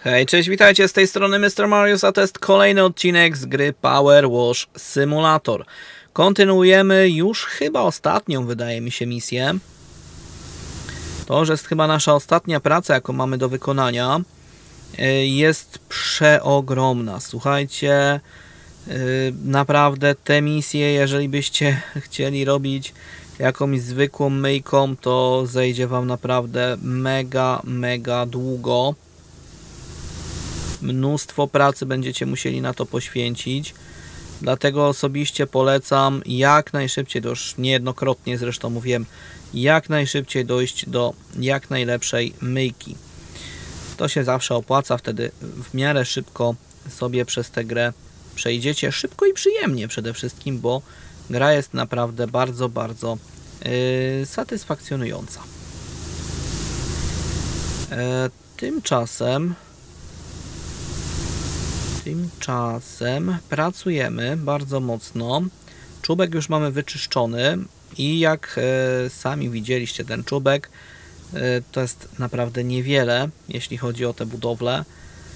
Hej, cześć, witajcie, z tej strony Mr. Marius, a to jest kolejny odcinek z gry Power Wash Simulator. Kontynuujemy już chyba ostatnią, wydaje mi się, misję. To już jest chyba nasza ostatnia praca, jaką mamy do wykonania. Jest przeogromna, słuchajcie, naprawdę te misje, jeżeli byście chcieli robić jakąś zwykłą myjką, to zejdzie wam naprawdę mega długo. Mnóstwo pracy będziecie musieli na to poświęcić. Dlatego osobiście polecam jak najszybciej, to już niejednokrotnie zresztą mówiłem, jak najszybciej dojść do jak najlepszej myjki. To się zawsze opłaca, wtedy w miarę szybko sobie przez tę grę przejdziecie. Szybko i przyjemnie przede wszystkim, bo gra jest naprawdę bardzo satysfakcjonująca. Tymczasem pracujemy bardzo mocno. Czubek już mamy wyczyszczony i jak sami widzieliście, ten czubek to jest naprawdę niewiele, jeśli chodzi o te budowle,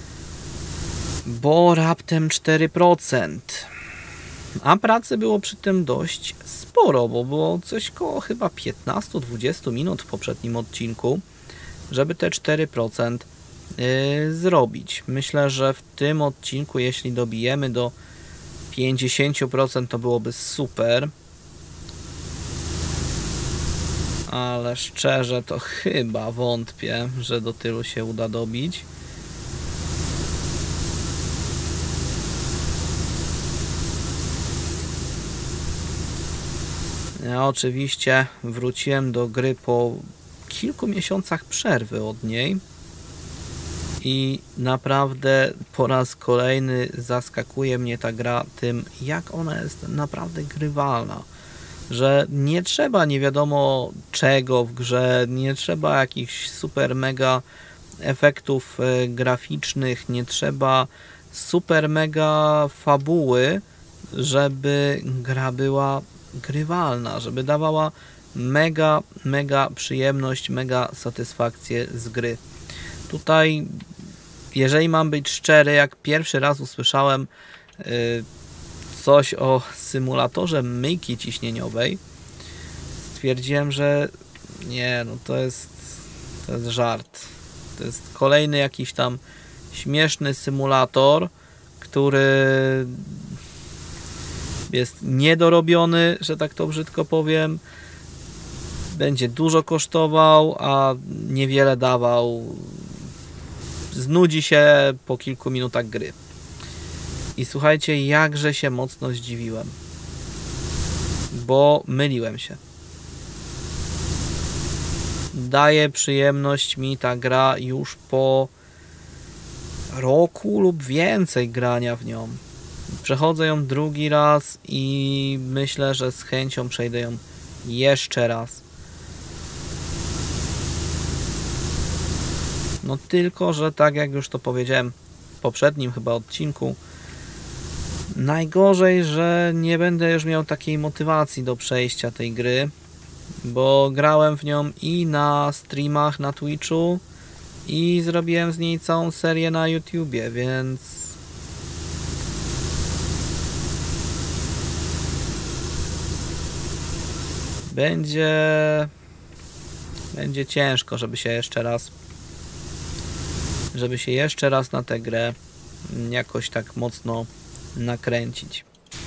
bo raptem 4%. A pracy było przy tym dość sporo, bo było coś koło chyba 15-20 minut w poprzednim odcinku, żeby te 4% zrobić. Myślę, że w tym odcinku, jeśli dobijemy do 50%, to byłoby super. Ale szczerze to chyba wątpię, że do tylu się uda dobić. Ja oczywiście wróciłem do gry po kilku miesiącach przerwy od niej. I naprawdę po raz kolejny zaskakuje mnie ta gra tym, jak ona jest naprawdę grywalna. Że nie trzeba nie wiadomo czego w grze, nie trzeba jakichś super mega efektów graficznych, nie trzeba super mega fabuły, żeby gra była grywalna, żeby dawała mega przyjemność, mega satysfakcję z gry. Tutaj, jeżeli mam być szczery, jak pierwszy raz usłyszałem coś o symulatorze myjki ciśnieniowej, stwierdziłem, że nie, no to jest żart. To jest kolejny jakiś tam śmieszny symulator, który jest niedorobiony, że tak to brzydko powiem. Będzie dużo kosztował, a niewiele dawał. Znudzi się po kilku minutach gry. I słuchajcie, jakże się mocno zdziwiłem, bo myliłem się. Daje przyjemność mi ta gra już po roku lub więcej grania w nią. Przechodzę ją drugi raz i myślę, że z chęcią przejdę ją jeszcze raz. No tylko, że tak jak już to powiedziałem w poprzednim chyba odcinku, najgorzej, że nie będę już miał takiej motywacji do przejścia tej gry, bo grałem w nią i na streamach na Twitchu i zrobiłem z niej całą serię na YouTubie, więc będzie ciężko, żeby się jeszcze raz na tę grę jakoś tak mocno nakręcić.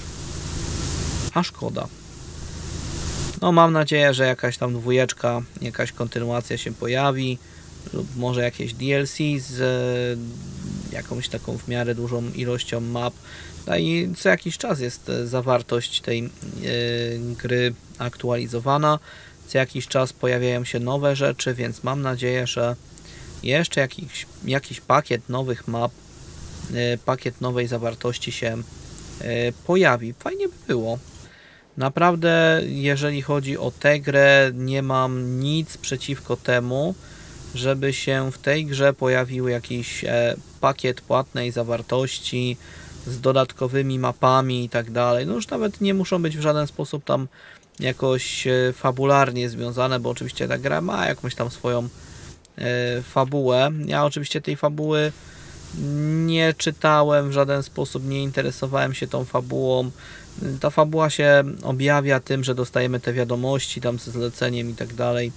A szkoda. No mam nadzieję, że jakaś tam dwójeczka, jakaś kontynuacja się pojawi lub może jakieś DLC z jakąś taką w miarę dużą ilością map. No i co jakiś czas jest zawartość tej gry aktualizowana. Co jakiś czas pojawiają się nowe rzeczy, więc mam nadzieję, że jeszcze jakiś pakiet nowych map, pakiet nowej zawartości się pojawi. Fajnie by było. Naprawdę, jeżeli chodzi o tę grę, nie mam nic przeciwko temu, żeby się w tej grze pojawił jakiś pakiet płatnej zawartości z dodatkowymi mapami i tak dalej. No już nawet nie muszą być w żaden sposób tam jakoś fabularnie związane, bo oczywiście ta gra ma jakąś tam swoją fabułę. Ja oczywiście tej fabuły Nie czytałem w żaden sposób, nie interesowałem się tą fabułą. Ta fabuła się objawia tym, że dostajemy te wiadomości tam ze zleceniem i tak dalej.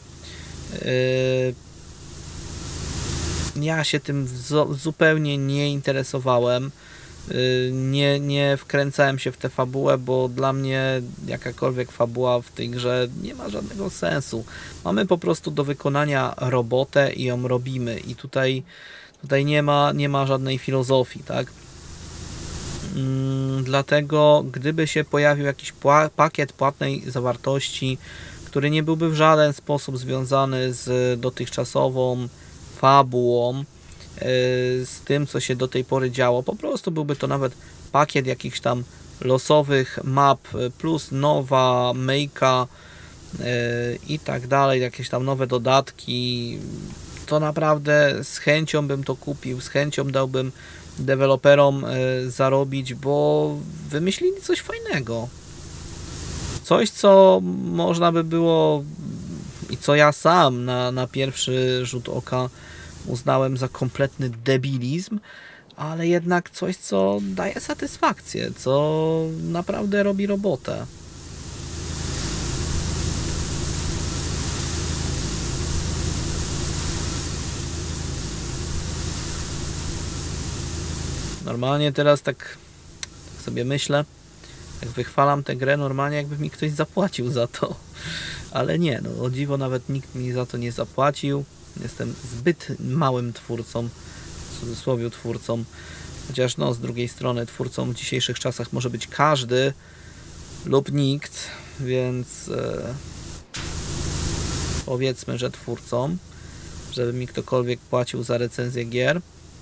Ja się tym zupełnie nie interesowałem. Nie wkręcałem się w tę fabułę, bo dla mnie jakakolwiek fabuła w tej grze nie ma żadnego sensu. Mamy po prostu do wykonania robotę i ją robimy. I tutaj nie ma żadnej filozofii, tak? Dlatego gdyby się pojawił jakiś pakiet płatnej zawartości, który nie byłby w żaden sposób związany z dotychczasową fabułą, z tym, co się do tej pory działo, po prostu byłby to nawet pakiet jakichś tam losowych map plus nowa myjka i tak dalej, jakieś tam nowe dodatki, to naprawdę z chęcią bym to kupił, z chęcią dałbym deweloperom zarobić, bo wymyślili coś fajnego. Coś, co można by było i co ja sam na pierwszy rzut oka uznałem za kompletny debilizm, ale jednak coś, co daje satysfakcję, co naprawdę robi robotę. Normalnie teraz tak sobie myślę, jak wychwalam tę grę, normalnie jakby mi ktoś zapłacił za to. Ale nie, no o dziwo nawet nikt mi za to nie zapłacił. Jestem zbyt małym twórcą, w cudzysłowie twórcą, chociaż no z drugiej strony twórcą w dzisiejszych czasach może być każdy lub nikt, więc powiedzmy, że twórcą, żeby mi ktokolwiek płacił za recenzję gier.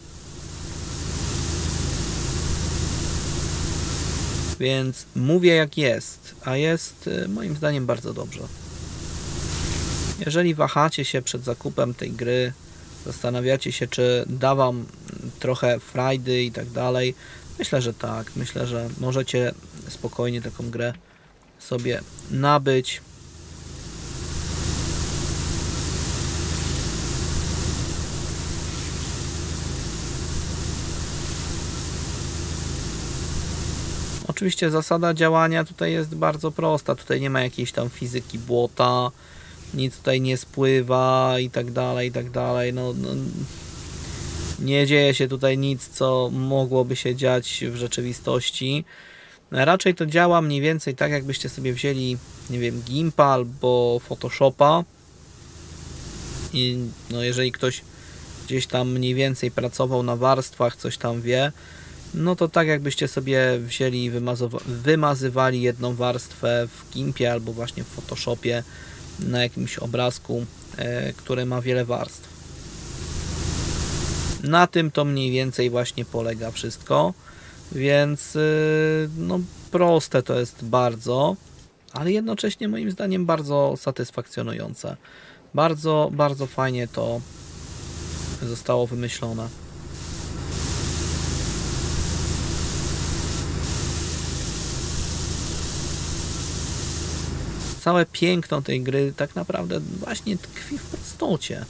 Więc mówię jak jest, a jest moim zdaniem bardzo dobrze. Jeżeli wahacie się przed zakupem tej gry, zastanawiacie się, czy da wam trochę frajdy i tak dalej, myślę, że tak. Myślę, że możecie spokojnie taką grę sobie nabyć. Oczywiście zasada działania tutaj jest bardzo prosta. Tutaj nie ma jakiejś tam fizyki błota, nic tutaj nie spływa i tak dalej, i tak dalej. No, nie dzieje się tutaj nic, co mogłoby się dziać w rzeczywistości. Raczej to działa mniej więcej tak, jakbyście sobie wzięli, nie wiem, Gimpa albo Photoshopa i no jeżeli ktoś gdzieś tam mniej więcej pracował na warstwach, coś tam wie, no to tak jakbyście sobie wzięli i wymazywali jedną warstwę w Gimpie albo właśnie w Photoshopie na jakimś obrazku, który ma wiele warstw. Na tym to mniej więcej właśnie polega wszystko, więc no proste to jest bardzo, ale jednocześnie moim zdaniem bardzo satysfakcjonujące. Bardzo, bardzo fajnie to zostało wymyślone. Całe piękno tej gry tak naprawdę właśnie tkwi w prostocie.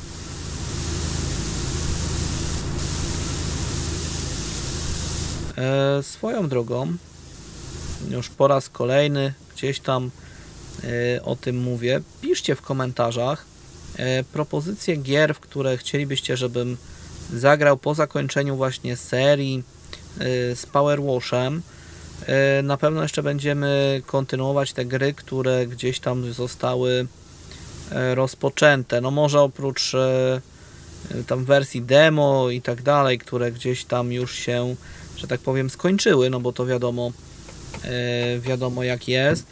Swoją drogą, już po raz kolejny gdzieś tam o tym mówię, piszcie w komentarzach propozycje gier, w które chcielibyście, żebym zagrał po zakończeniu właśnie serii z Power Washem. Na pewno jeszcze będziemy kontynuować te gry, które gdzieś tam zostały rozpoczęte. No może oprócz tam wersji demo i tak dalej, które gdzieś tam już się, że tak powiem, skończyły, no bo to wiadomo jak jest.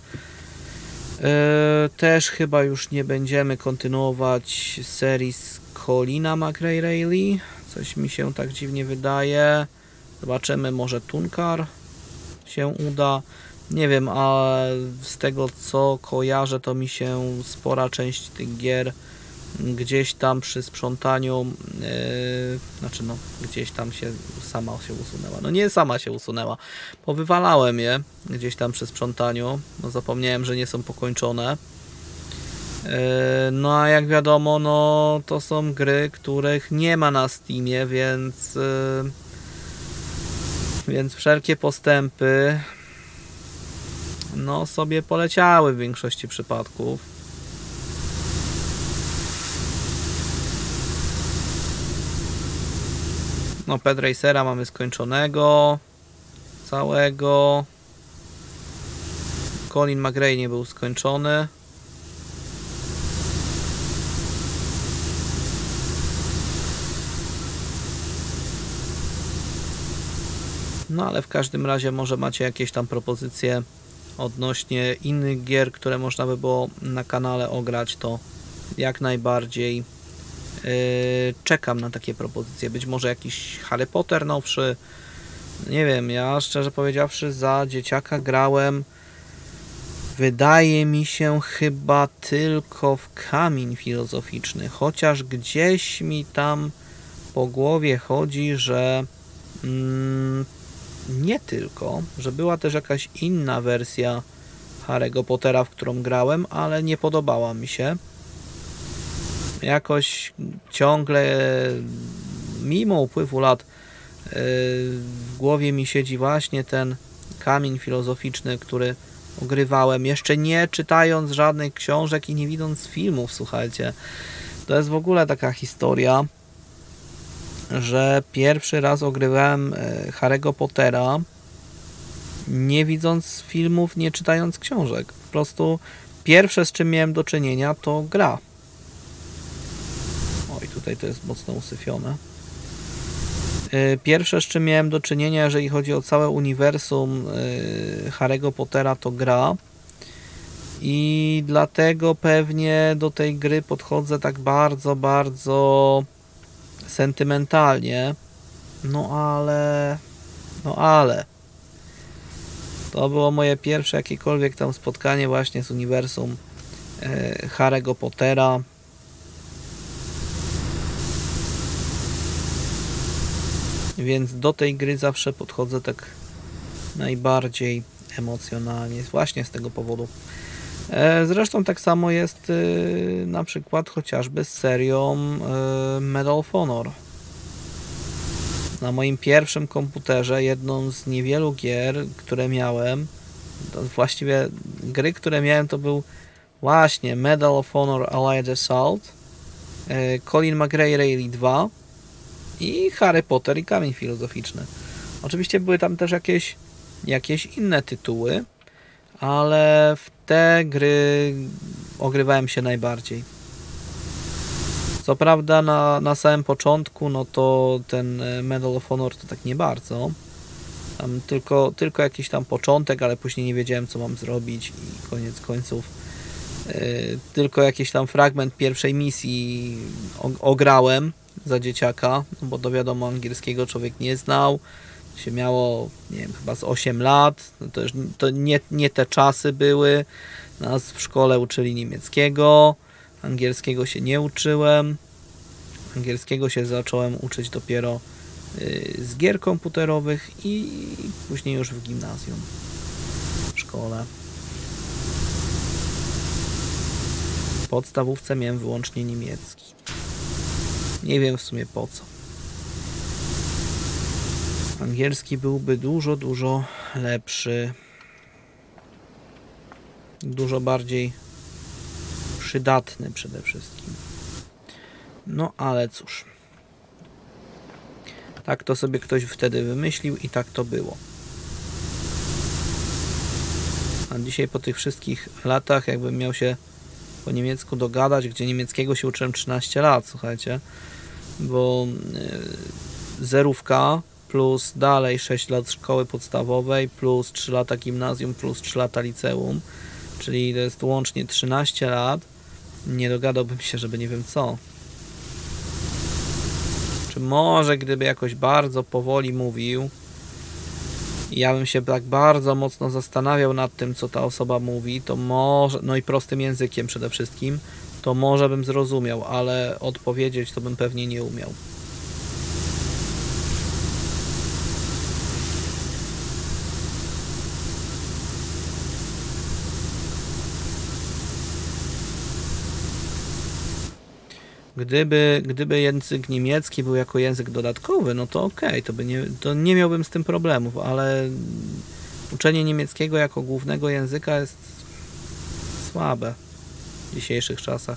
Też chyba już nie będziemy kontynuować serii z Colina McRae-Rayleigh. Coś mi się tak dziwnie wydaje. Zobaczymy, może Tunkar się uda. Nie wiem, a z tego co kojarzę, to mi się spora część tych gier gdzieś tam przy sprzątaniu, znaczy no gdzieś tam sama się usunęła. No nie sama się usunęła. Powywalałem je gdzieś tam przy sprzątaniu. No zapomniałem, że nie są pokończone. No a jak wiadomo, no to są gry, których nie ma na Steamie, więc wszelkie postępy no sobie poleciały w większości przypadków. No Pet Racera mamy skończonego całego. Colin McRae nie był skończony. No ale w każdym razie może macie jakieś tam propozycje odnośnie innych gier, które można by było na kanale ograć, to jak najbardziej czekam na takie propozycje. Być może jakiś Harry Potter nowszy. Nie wiem, ja szczerze powiedziawszy za dzieciaka grałem, wydaje mi się, chyba tylko w Kamień Filozoficzny, chociaż gdzieś mi tam po głowie chodzi, że nie tylko, że była też jakaś inna wersja Harry'ego Pottera, w którą grałem, ale nie podobała mi się. Jakoś ciągle, mimo upływu lat, w głowie mi siedzi właśnie ten Kamień Filozoficzny, który ogrywałem, jeszcze nie czytając żadnych książek i nie widząc filmów, słuchajcie. To jest w ogóle taka historia, że pierwszy raz ogrywałem Harry'ego Pottera nie widząc filmów, nie czytając książek. Po prostu pierwsze, z czym miałem do czynienia, to gra. Oj, tutaj to jest mocno usyfione. Pierwsze, z czym miałem do czynienia, jeżeli chodzi o całe uniwersum Harry'ego Pottera, to gra. I dlatego pewnie do tej gry podchodzę tak bardzo, bardzo sentymentalnie. No ale to było moje pierwsze jakiekolwiek tam spotkanie właśnie z uniwersum Harry'ego Pottera. Więc do tej gry zawsze podchodzę tak najbardziej emocjonalnie, właśnie z tego powodu. Zresztą tak samo jest na przykład chociażby z serią Medal of Honor. Na moim pierwszym komputerze jedną z niewielu gier, które miałem, to właściwie gry, które miałem, to był właśnie Medal of Honor Allied Assault, Colin McRae Rally 2 i Harry Potter i Kamień Filozoficzny. Oczywiście były tam też jakieś inne tytuły, ale w te gry ogrywałem się najbardziej. Co prawda na samym początku, no to ten Medal of Honor to tak nie bardzo. Tam tylko jakiś tam początek, ale później nie wiedziałem, co mam zrobić i koniec końców tylko jakiś tam fragment pierwszej misji ograłem za dzieciaka, no bo to wiadomo, angielskiego człowiek nie znał. Się miało, nie wiem, chyba z 8 lat. No to nie te czasy były. Nas w szkole uczyli niemieckiego. Angielskiego się nie uczyłem. Angielskiego się zacząłem uczyć dopiero z gier komputerowych i później już w gimnazjum, w szkole. W podstawówce miałem wyłącznie niemiecki. Nie wiem w sumie po co. Angielski byłby dużo, dużo lepszy. Dużo bardziej przydatny przede wszystkim. No ale cóż. Tak to sobie ktoś wtedy wymyślił i tak to było. A dzisiaj po tych wszystkich latach, jakbym miał się po niemiecku dogadać, gdzie niemieckiego się uczyłem 13 lat, słuchajcie, bo zerówka plus dalej 6 lat szkoły podstawowej, plus 3 lata gimnazjum, plus 3 lata liceum, czyli to jest łącznie 13 lat, nie dogadałbym się, żeby nie wiem co. Czy może gdyby jakoś bardzo powoli mówił i ja bym się tak bardzo mocno zastanawiał nad tym, co ta osoba mówi, to może, no i prostym językiem przede wszystkim, to może bym zrozumiał, ale odpowiedzieć to bym pewnie nie umiał. Gdyby język niemiecki był jako język dodatkowy, no to okej, to nie miałbym z tym problemów, ale uczenie niemieckiego jako głównego języka jest słabe w dzisiejszych czasach.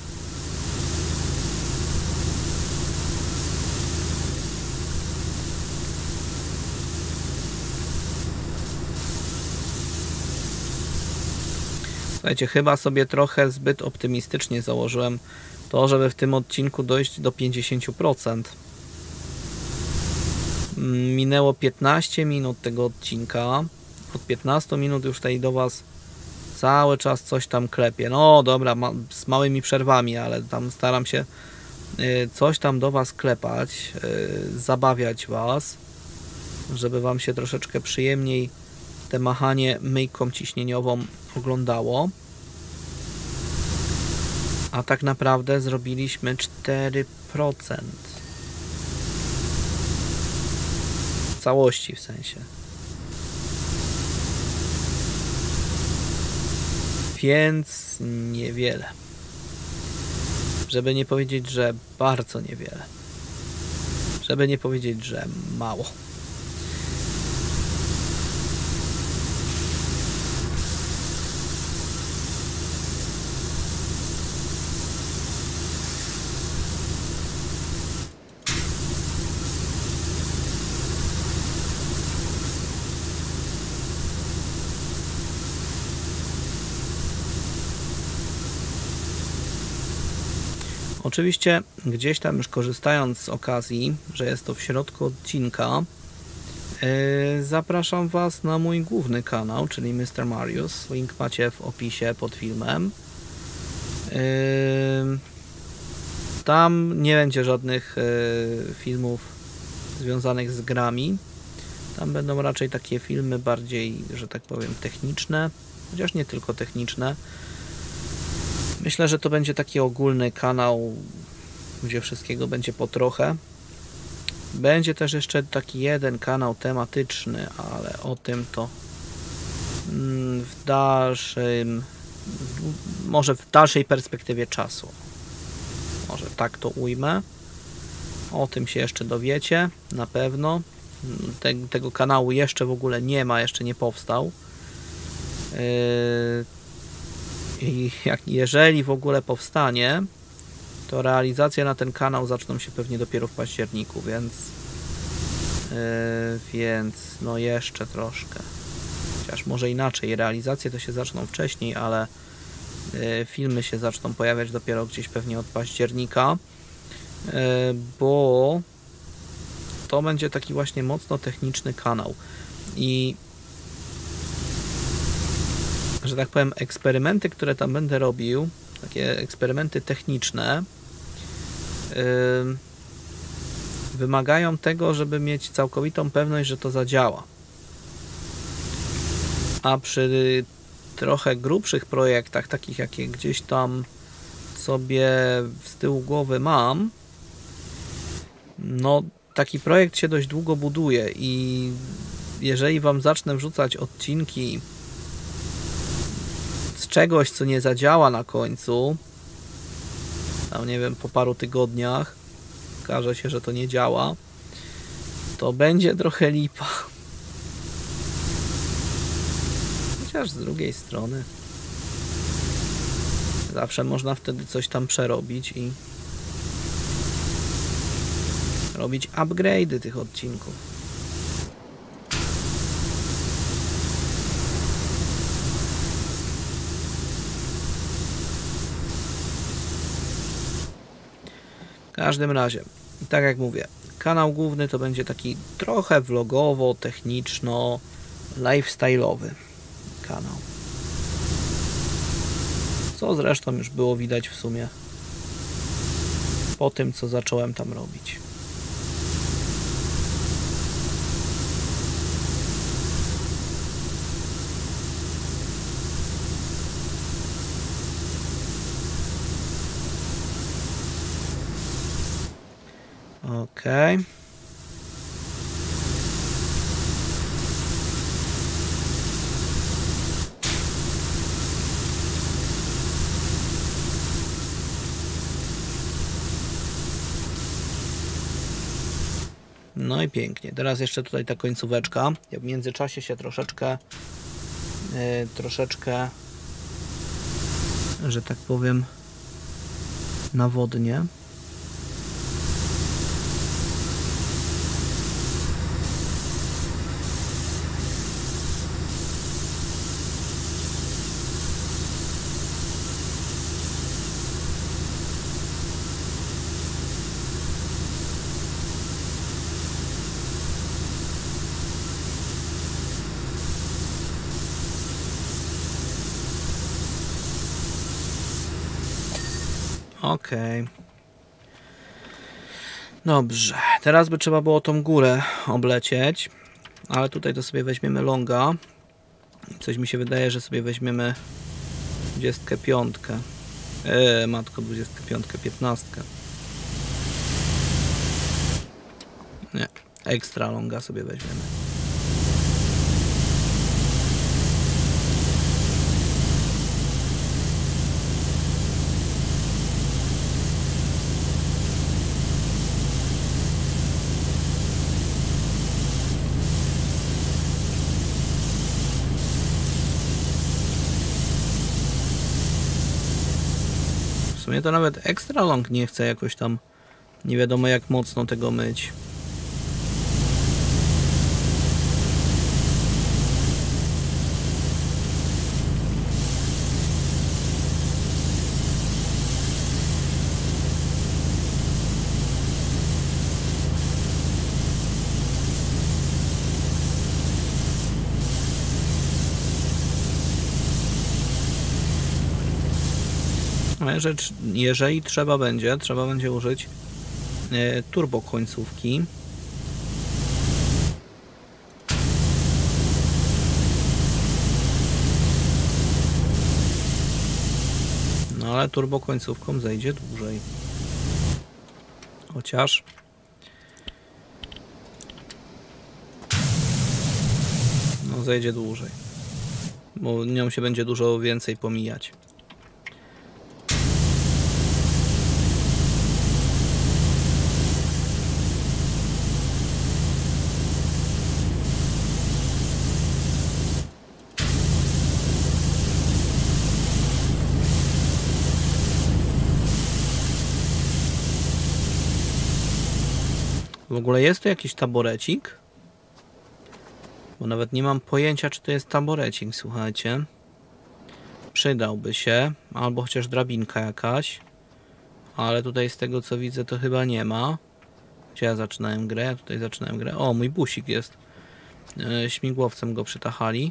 Słuchajcie, chyba sobie trochę zbyt optymistycznie założyłem to, żeby w tym odcinku dojść do 50%. Minęło 15 minut tego odcinka. Od 15 minut już tutaj do Was cały czas coś tam klepie. No dobra, z małymi przerwami, ale tam staram się coś tam do Was klepać, zabawiać Was, żeby Wam się troszeczkę przyjemniej te machanie myjką ciśnieniową oglądało. A tak naprawdę zrobiliśmy 4%. W całości w sensie. Więc niewiele. Żeby nie powiedzieć, że bardzo niewiele. Żeby nie powiedzieć, że mało. Oczywiście gdzieś tam już korzystając z okazji, że jest to w środku odcinka, zapraszam Was na mój główny kanał, czyli Mr. Marius. Link macie w opisie pod filmem. Tam nie będzie żadnych filmów związanych z grami. Tam będą raczej takie filmy bardziej, że tak powiem, techniczne, chociaż nie tylko techniczne. Myślę, że to będzie taki ogólny kanał, gdzie wszystkiego będzie po trochę. Będzie też jeszcze taki jeden kanał tematyczny, ale o tym to w dalszym, może w dalszej perspektywie czasu. Może tak to ujmę. O tym się jeszcze dowiecie, na pewno. Tego kanału jeszcze w ogóle nie ma, jeszcze nie powstał. I jeżeli w ogóle powstanie, to realizacje na ten kanał zaczną się pewnie dopiero w październiku, więc no jeszcze troszkę. Chociaż może inaczej, realizacje to się zaczną wcześniej, ale filmy się zaczną pojawiać dopiero gdzieś pewnie od października, bo to będzie taki właśnie mocno techniczny kanał. I że tak powiem, eksperymenty, które tam będę robił, takie eksperymenty techniczne, wymagają tego, żeby mieć całkowitą pewność, że to zadziała. A przy trochę grubszych projektach, takich jakie gdzieś tam sobie z tyłu głowy mam, no taki projekt się dość długo buduje i jeżeli Wam zacznę wrzucać odcinki z czegoś, co nie zadziała na końcu, tam nie wiem, po paru tygodniach okaże się, że to nie działa, to będzie trochę lipa. Chociaż z drugiej strony zawsze można wtedy coś tam przerobić i robić upgrade'y tych odcinków. W każdym razie, tak jak mówię, kanał główny to będzie taki trochę vlogowo, techniczno, lifestyle'owy kanał. Co zresztą już było widać w sumie po tym, co zacząłem tam robić. Okej. No i pięknie. Teraz jeszcze tutaj ta końcóweczka. Ja w międzyczasie się troszeczkę, że tak powiem, nawodnię. Okej. Dobrze. Teraz by trzeba było tą górę oblecieć. Ale tutaj to sobie weźmiemy longa. Coś mi się wydaje, że sobie weźmiemy 25. Matko, 25, 15. Nie. Ekstra longa sobie weźmiemy. W sumie to nawet extra long nie chcę jakoś tam nie wiadomo jak mocno tego myć. Jeżeli trzeba będzie użyć turbo końcówki. No ale turbo końcówką zejdzie dłużej. Chociaż no zejdzie dłużej. Bo nią się będzie dużo więcej pomijać. W ogóle jest tu jakiś taborecik? Bo nawet nie mam pojęcia, czy to jest taborecik, słuchajcie. Przydałby się, albo chociaż drabinka jakaś. Ale tutaj z tego co widzę to chyba nie ma. Gdzie ja zaczynałem grę? Ja tutaj zaczynałem grę. O, mój busik jest. Śmigłowcem go przytachali.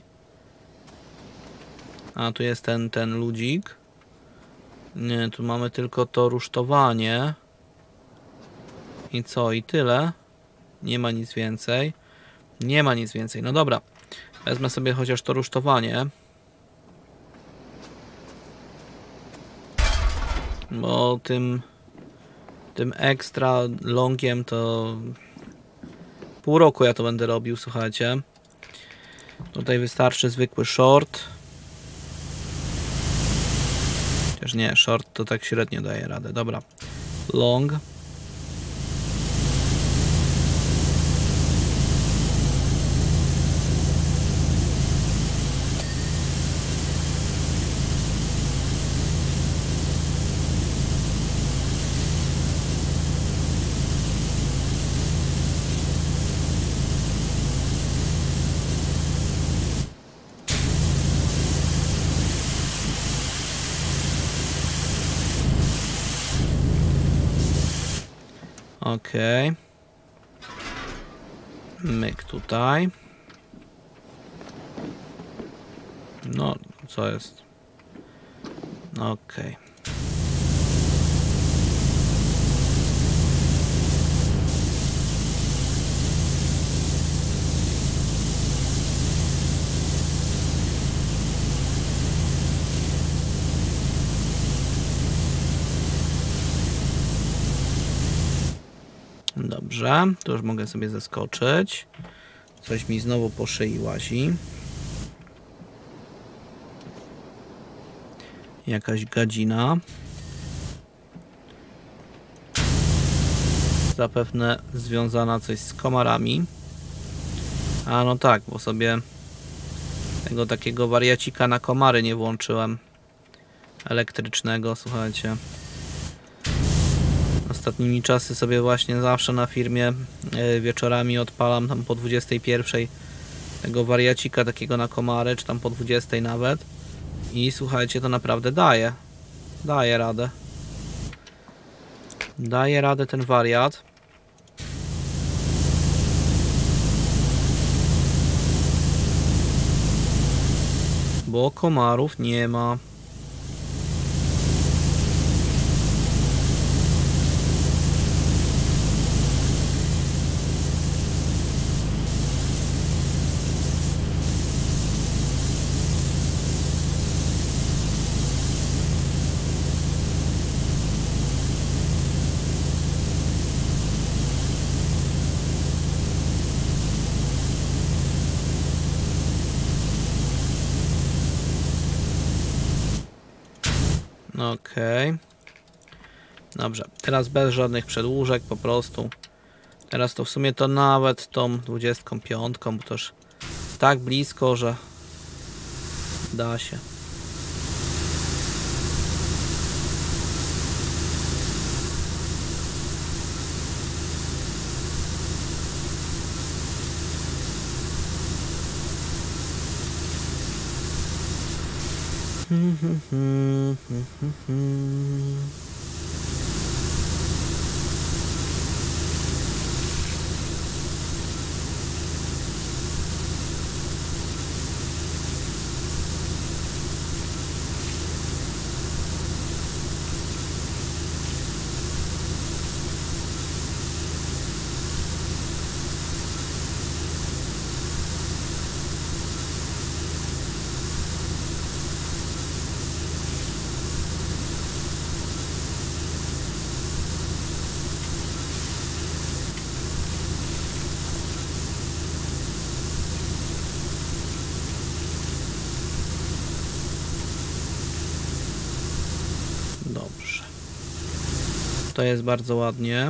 A tu jest ten ludzik. Nie, tu mamy tylko to rusztowanie. I co? I tyle? Nie ma nic więcej. Nie ma nic więcej. No dobra. Wezmę sobie chociaż to rusztowanie. Bo tym ekstra longiem to pół roku ja to będę robił, słuchajcie. Tutaj wystarczy zwykły short. Chociaż nie, short to tak średnio daje radę. Dobra. Long. Okej. Myk tutaj. No, co jest? Okej. Dobrze, to już mogę sobie zeskoczyć. Coś mi znowu po szyi łazi. Jakaś gadzina. zapewne związana coś z komarami. A no tak, bo sobie tego takiego wariacika na komary nie włączyłem. Elektrycznego, słuchajcie. Ostatnimi czasy sobie właśnie zawsze na firmie wieczorami odpalam tam po 21 tego wariacika takiego na komary, czy tam po 20 nawet. I słuchajcie, to naprawdę daje. Daje radę. Daje radę ten wariat. Bo komarów nie ma. Okej. Dobrze, teraz bez żadnych przedłużek, po prostu. Teraz to w sumie to nawet tą 25, bo to już tak blisko, że da się. Dobrze. To jest bardzo ładnie.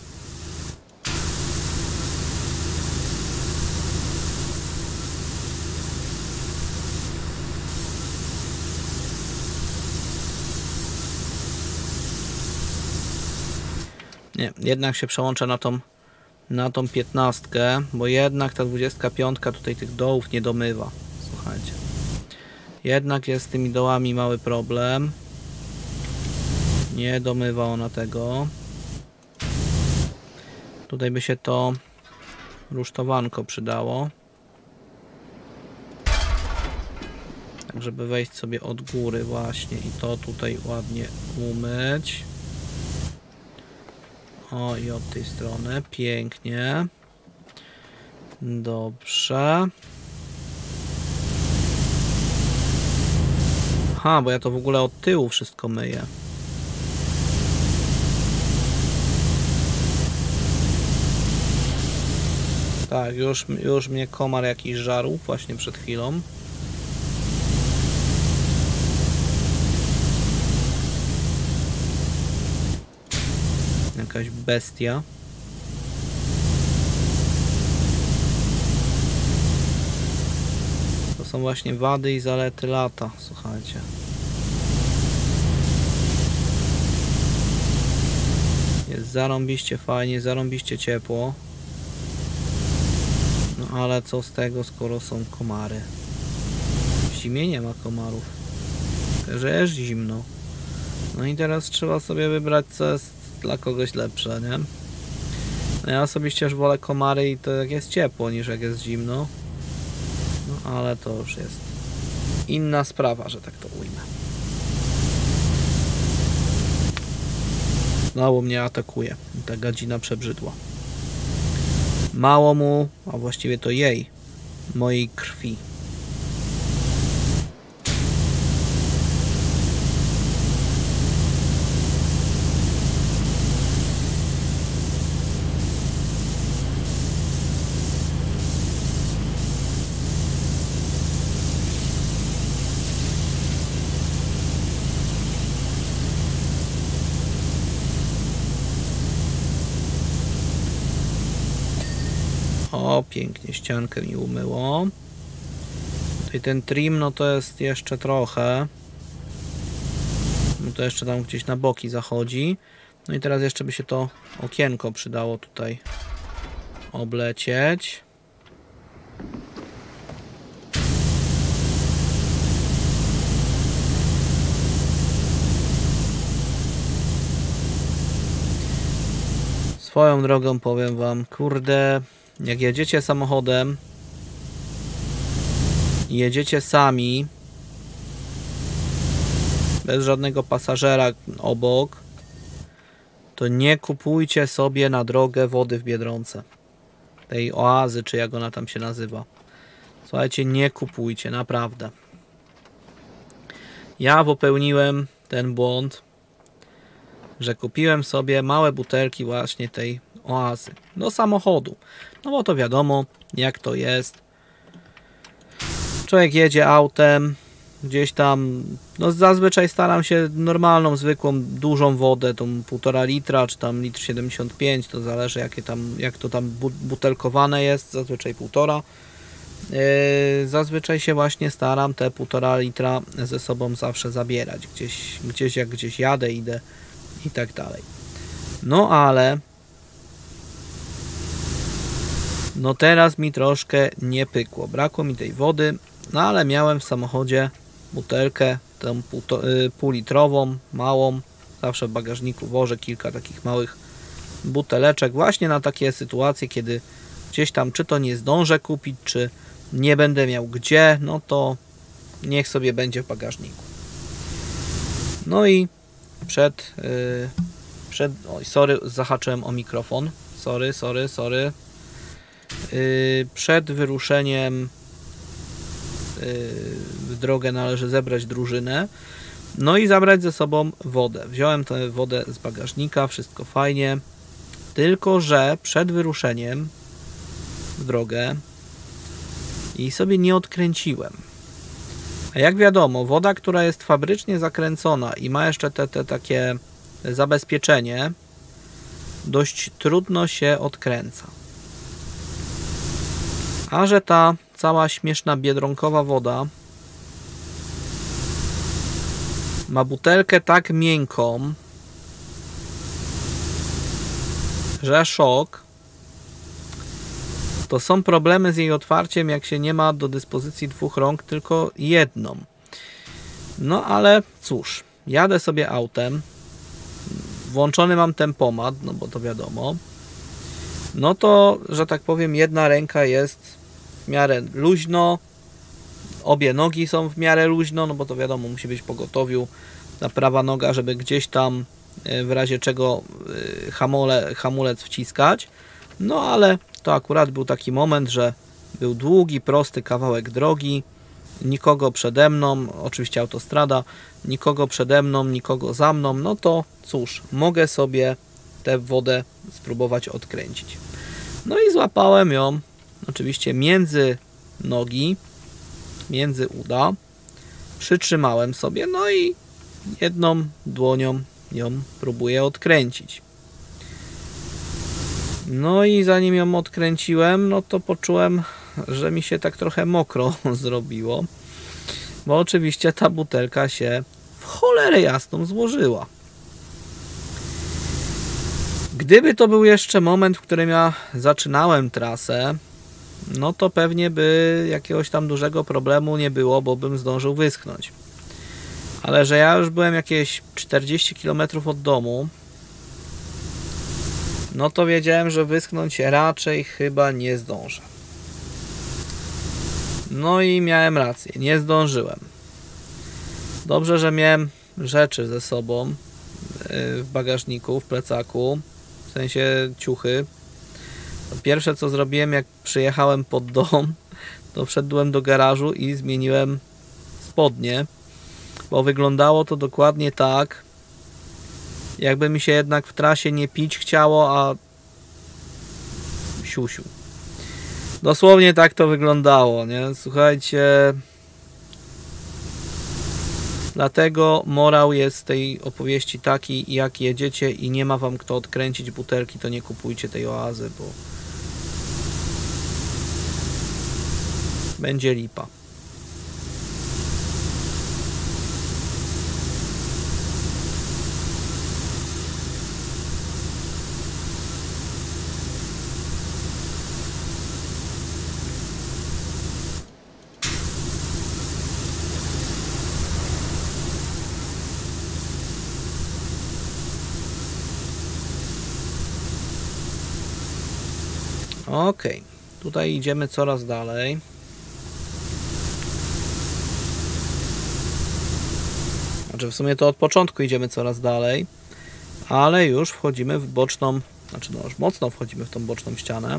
Nie, jednak się przełączę na tą 15, bo jednak ta 25 tutaj tych dołów nie domywa. Słuchajcie. Jednak jest z tymi dołami mały problem. Nie domywa ona tego. Tutaj by się to rusztowanko przydało. Tak, żeby wejść sobie od góry właśnie i to tutaj ładnie umyć. O, i od tej strony. Pięknie. Dobrze. Aha, bo ja to w ogóle od tyłu wszystko myję. Tak, już mnie komar jakiś żarł właśnie przed chwilą. Jakaś bestia. To są właśnie wady i zalety lata, słuchajcie. Jest zarąbiście fajnie, zarąbiście ciepło. No ale co z tego, skoro są komary? W zimie nie ma komarów. Że jest zimno. No i teraz trzeba sobie wybrać, co jest dla kogoś lepsze, nie? No ja osobiście już wolę komary i to jak jest ciepło, niż jak jest zimno. No ale to już jest inna sprawa, że tak to ujmę. Znowu mnie atakuje. Ta gadzina przebrzydła. Mało mu, a właściwie to jej, mojej krwi. O, pięknie, ściankę mi umyło. Tutaj ten trim, no to jest jeszcze trochę. No to jeszcze tam gdzieś na boki zachodzi. No i teraz jeszcze by się to okienko przydało tutaj oblecieć. Swoją drogą powiem wam, kurde, jak jedziecie samochodem i jedziecie sami, bez żadnego pasażera obok, to nie kupujcie sobie na drogę wody w Biedronce. Tej oazy, czy jak ona tam się nazywa. Słuchajcie, nie kupujcie, naprawdę. Ja popełniłem ten błąd, że kupiłem sobie małe butelki właśnie tej oazy do samochodu. No bo to wiadomo, jak to jest. Człowiek jedzie autem, gdzieś tam, no zazwyczaj staram się normalną, zwykłą, dużą wodę, tą 1,5 litra, czy tam 1,75 l, to zależy jak to tam butelkowane jest, zazwyczaj 1,5. Zazwyczaj się właśnie staram te 1,5 litra ze sobą zawsze zabierać, jak gdzieś jadę, idę i tak dalej. No ale no teraz mi troszkę nie pykło, brakło mi tej wody, no ale miałem w samochodzie butelkę, tą półlitrową, małą, zawsze w bagażniku wożę kilka takich małych buteleczek właśnie na takie sytuacje, kiedy gdzieś tam czy to nie zdążę kupić, czy nie będę miał gdzie, no to niech sobie będzie w bagażniku. No i oj, sorry, zahaczyłem o mikrofon, sorry. Przed wyruszeniem w drogę należy zebrać drużynę, no i zabrać ze sobą wodę. Wziąłem tę wodę z bagażnika, wszystko fajnie, tylko że przed wyruszeniem w drogę i sobie nie odkręciłem. A jak wiadomo, woda, która jest fabrycznie zakręcona i ma jeszcze te takie zabezpieczenie, dość trudno się odkręca. A że ta cała śmieszna biedronkowa woda ma butelkę tak miękką, że szok, to są problemy z jej otwarciem, jak się nie ma do dyspozycji 2 rąk, tylko jedną. No ale cóż, jadę sobie autem, włączony mam tempomat, no bo to wiadomo, no to, że tak powiem, jedna ręka jest w miarę luźno, obie nogi są w miarę luźno, no bo to wiadomo, musi być w pogotowiu ta prawa noga, żeby gdzieś tam w razie czego hamulec wciskać. No ale to akurat był taki moment, że był długi, prosty kawałek drogi, nikogo przede mną, oczywiście autostrada, nikogo przede mną, nikogo za mną, no to cóż, mogę sobie tę wodę spróbować odkręcić. No i złapałem ją oczywiście między nogi, między uda, przytrzymałem sobie, no i jedną dłonią ją próbuję odkręcić. No i zanim ją odkręciłem, no to poczułem, że mi się tak trochę mokro zrobiło, bo oczywiście ta butelka się w cholerę jasną złożyła. Gdyby to był jeszcze moment, w którym ja zaczynałem trasę, no to pewnie by jakiegoś tam dużego problemu nie było, bo bym zdążył wyschnąć. Ale że ja już byłem jakieś 40 km od domu, no to wiedziałem, że wyschnąć raczej chyba nie zdążę. No i miałem rację, nie zdążyłem. Dobrze, że miałem rzeczy ze sobą w bagażniku, w plecaku, w sensie ciuchy. Pierwsze co zrobiłem, jak przyjechałem pod dom, to wszedłem do garażu i zmieniłem spodnie, bo wyglądało to dokładnie tak, jakby mi się jednak w trasie nie pić chciało, a siusiu. Dosłownie tak to wyglądało, nie? Słuchajcie, dlatego morał jest z tej opowieści taki, jak jedziecie i nie ma wam kto odkręcić butelki, to nie kupujcie tej oazy, bo będzie lipa. Ok, tutaj idziemy coraz dalej. Znaczy w sumie to od początku idziemy coraz dalej, ale już wchodzimy w boczną, znaczy no już mocno wchodzimy w tą boczną ścianę.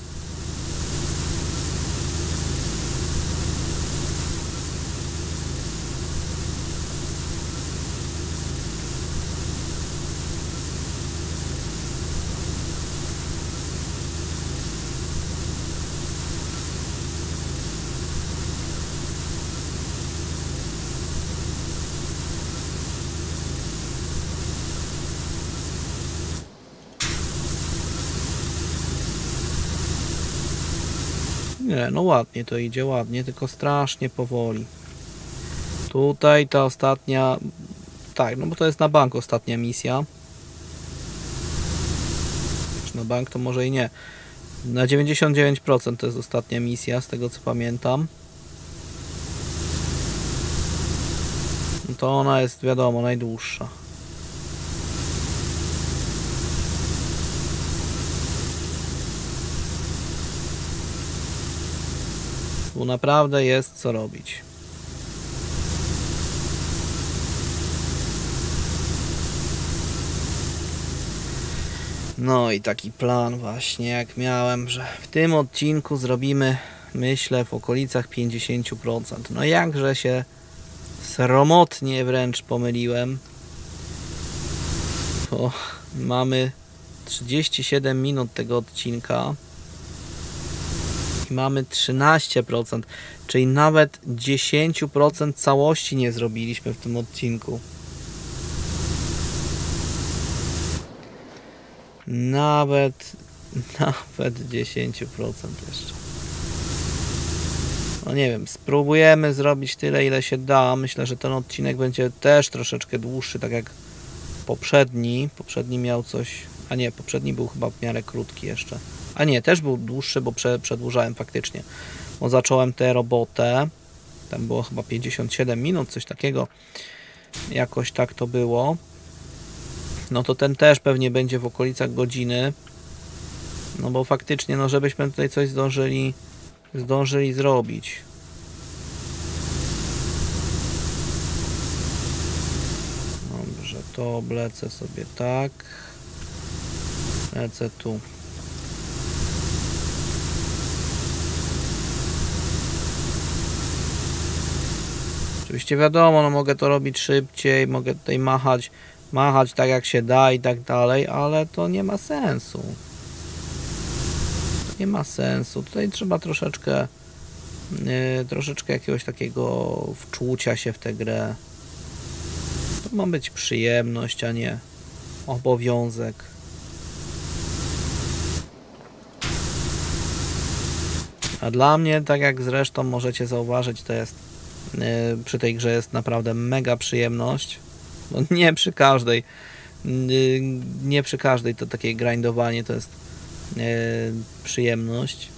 Nie, no ładnie to idzie, ładnie, tylko strasznie powoli. Tutaj ta ostatnia... Tak, no bo to jest na bank ostatnia misja. Na bank to może i nie. Na 99% to jest ostatnia misja, z tego co pamiętam. No to ona jest, wiadomo, najdłuższa. Tu naprawdę jest co robić. No i taki plan właśnie jak miałem, że w tym odcinku zrobimy, myślę, w okolicach 50%. No jakże się sromotnie wręcz pomyliłem. Bo mamy 37 minut tego odcinka. I mamy 13%, czyli nawet 10% całości nie zrobiliśmy w tym odcinku. Nawet 10% jeszcze. No nie wiem, spróbujemy zrobić tyle, ile się da. Myślę, że ten odcinek będzie też troszeczkę dłuższy, tak jak poprzedni. Poprzedni miał coś... A nie, poprzedni był chyba w miarę krótki jeszcze. A nie, też był dłuższy, bo przedłużałem faktycznie. Bo zacząłem tę robotę. Tam było chyba 57 minut, coś takiego. Jakoś tak to było. No to ten też pewnie będzie w okolicach godziny. No bo faktycznie, no żebyśmy tutaj coś zdążyli zrobić. Dobrze, to oblecę sobie tak. Lecę tu. Oczywiście wiadomo, no mogę to robić szybciej, mogę tutaj machać tak jak się da i tak dalej, ale to nie ma sensu. Nie ma sensu. Tutaj trzeba troszeczkę jakiegoś takiego wczucia się w tę grę. To ma być przyjemność, a nie obowiązek. A dla mnie, tak jak zresztą możecie zauważyć, to jest przy tej grze jest naprawdę mega przyjemność. No nie przy każdej to takie grindowanie to jest przyjemność.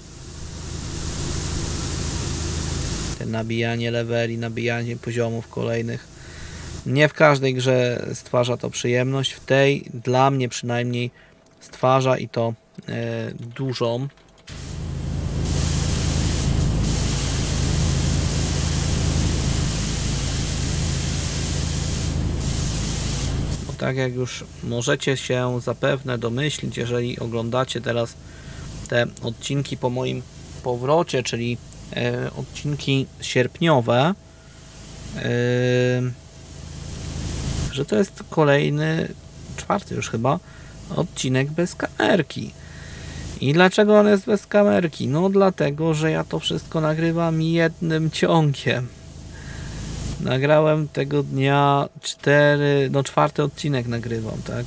Te nabijanie leveli, nabijanie poziomów kolejnych. Nie w każdej grze stwarza to przyjemność. W tej dla mnie przynajmniej stwarza i to dużą. Tak jak już możecie się zapewne domyślić, jeżeli oglądacie teraz te odcinki po moim powrocie, czyli odcinki sierpniowe, że to jest kolejny, 4. już chyba, odcinek bez kamerki. I dlaczego on jest bez kamerki? No dlatego, że ja to wszystko nagrywam jednym ciągiem. Nagrałem tego dnia 4 odcinek nagrywam, tak?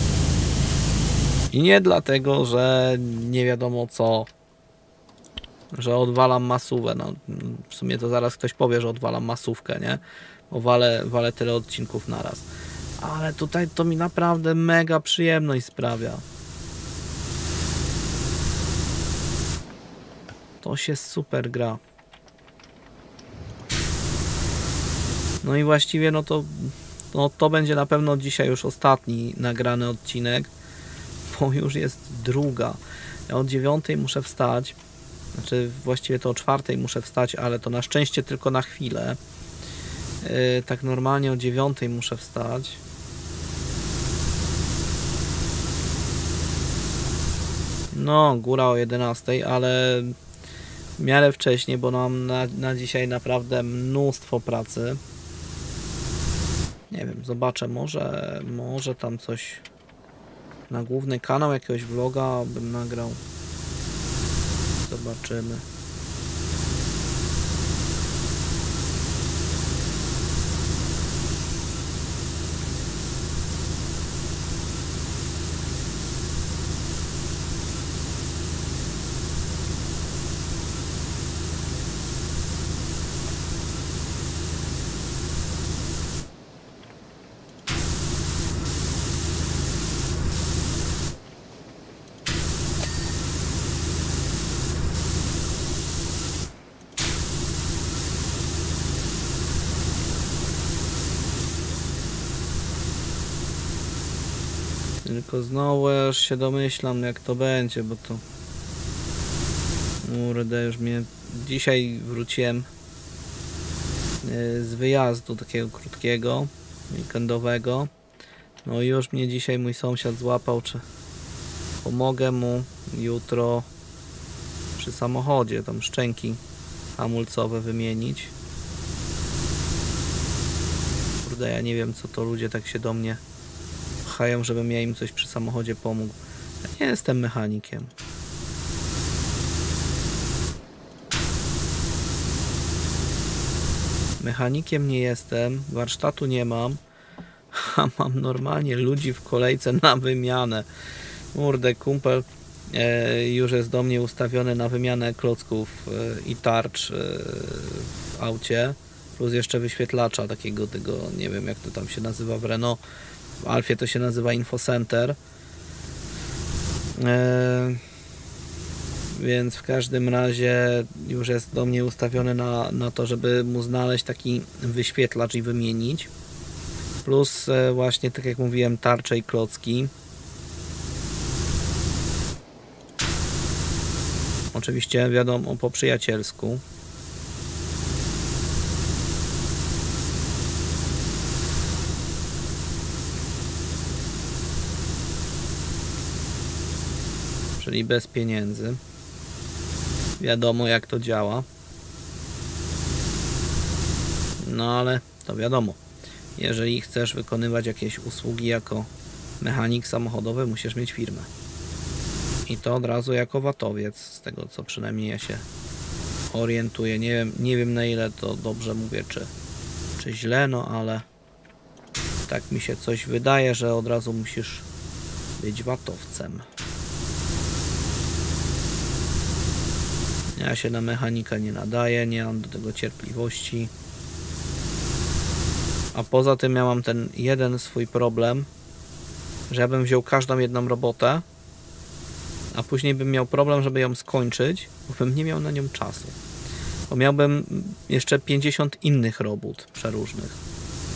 I nie dlatego, że nie wiadomo co że odwalam masówę. No, w sumie to zaraz ktoś powie, że odwalam masówkę, nie? Bo walę tyle odcinków naraz. Ale tutaj to mi naprawdę mega przyjemność sprawia. To się super gra. No i właściwie to będzie na pewno dzisiaj już ostatni nagrany odcinek, bo już jest druga. Ja o 9 muszę wstać. Znaczy właściwie to o 4 muszę wstać, ale to na szczęście tylko na chwilę. Tak normalnie o 9 muszę wstać. No, góra o 11, ale w miarę wcześniej, bo mam na dzisiaj naprawdę mnóstwo pracy. Nie wiem, zobaczę, może tam coś na główny kanał, jakiegoś vloga bym nagrał. Zobaczymy. Tylko znowu już się domyślam, jak to będzie, bo to... Kurde, już mnie... Dzisiaj wróciłem z wyjazdu takiego krótkiego, weekendowego. No i już mnie dzisiaj mój sąsiad złapał, czy pomogę mu jutro przy samochodzie tam szczęki hamulcowe wymienić. Kurde, ja nie wiem, co to ludzie tak się do mnie pchają, żebym ja im coś przy samochodzie pomógł. Ja nie jestem mechanikiem. Mechanikiem nie jestem, warsztatu nie mam, a mam normalnie ludzi w kolejce na wymianę. Kurde, kumpel już jest do mnie ustawiony na wymianę klocków i tarcz w aucie, plus jeszcze wyświetlacza takiego, nie wiem jak to tam się nazywa w Renault, w Alfie to się nazywa Infocenter. Więc w każdym razie już jest do mnie ustawiony na to, żeby mu znaleźć taki wyświetlacz i wymienić. Plus właśnie, tak jak mówiłem, tarcze i klocki. Oczywiście wiadomo, po przyjacielsku. Czyli bez pieniędzy. Wiadomo, jak to działa. No ale to wiadomo. Jeżeli chcesz wykonywać jakieś usługi jako mechanik samochodowy, musisz mieć firmę. I to od razu jako watowiec, z tego co przynajmniej ja się orientuję. Nie wiem na ile to dobrze mówię, czy źle, no ale tak mi się coś wydaje, że od razu musisz być watowcem. Ja się na mechanika nie nadaję, nie mam do tego cierpliwości. A poza tym ja mam ten jeden swój problem, że ja bym wziął każdą jedną robotę, a później bym miał problem, żeby ją skończyć, bo bym nie miał na nią czasu. Bo miałbym jeszcze 50 innych robót przeróżnych.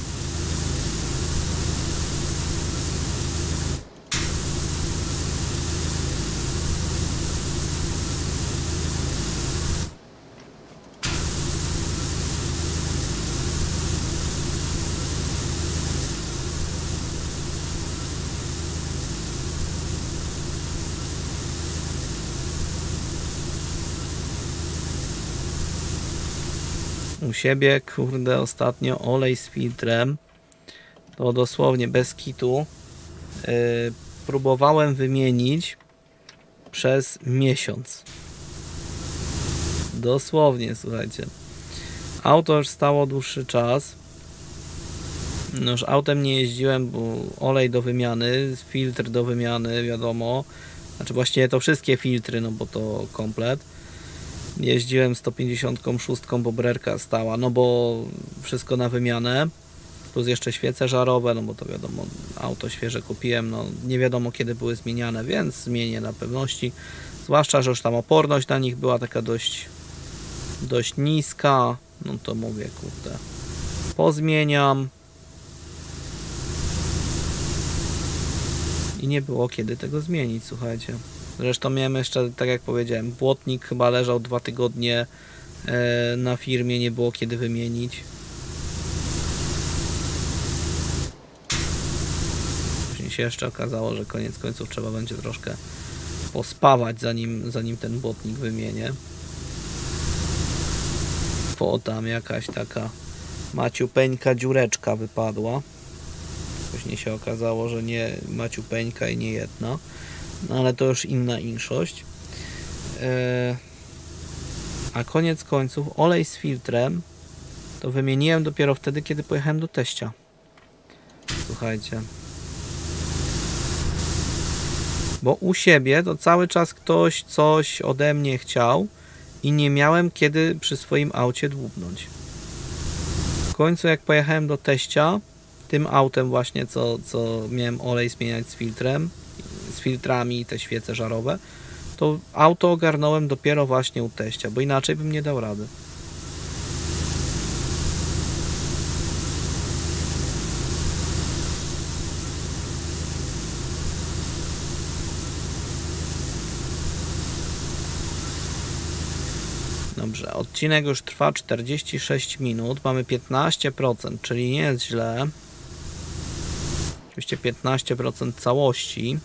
U siebie, kurde, ostatnio olej z filtrem, to dosłownie bez kitu, próbowałem wymienić przez miesiąc. Dosłownie, słuchajcie. Auto już stało dłuższy czas. No już autem nie jeździłem, bo olej do wymiany, filtr do wymiany, wiadomo. Znaczy właściwie to wszystkie filtry, no bo to komplet. Jeździłem 156, bo brerka stała, no bo wszystko na wymianę, plus jeszcze świece żarowe, no bo to wiadomo, auto świeże kupiłem, no nie wiadomo kiedy były zmieniane, więc zmienię na pewności, zwłaszcza, że już tam oporność na nich była taka dość niska, no to mówię, kurde, pozmieniam i nie było kiedy tego zmienić, słuchajcie. Zresztą miałem jeszcze, tak jak powiedziałem, błotnik chyba leżał 2 tygodnie na firmie, nie było kiedy wymienić. Później się jeszcze okazało, że koniec końców trzeba będzie troszkę pospawać, zanim ten błotnik wymienię. Bo tam jakaś taka maciupeńka dziureczka wypadła. Później się okazało, że nie maciupeńka i nie jedna. No ale to już inna inszość. A koniec końców olej z filtrem to wymieniłem dopiero wtedy, kiedy pojechałem do teścia. Słuchajcie. Bo u siebie to cały czas ktoś coś ode mnie chciał i nie miałem kiedy przy swoim aucie dłubnąć. W końcu jak pojechałem do teścia, tym autem właśnie, co miałem olej zmieniać z filtrem, z filtrami i te świece żarowe, to auto ogarnąłem dopiero właśnie u teścia, bo inaczej bym nie dał rady. Dobrze, odcinek już trwa 46 minut, mamy 15%, czyli nie jest źle. Oczywiście 15% całości.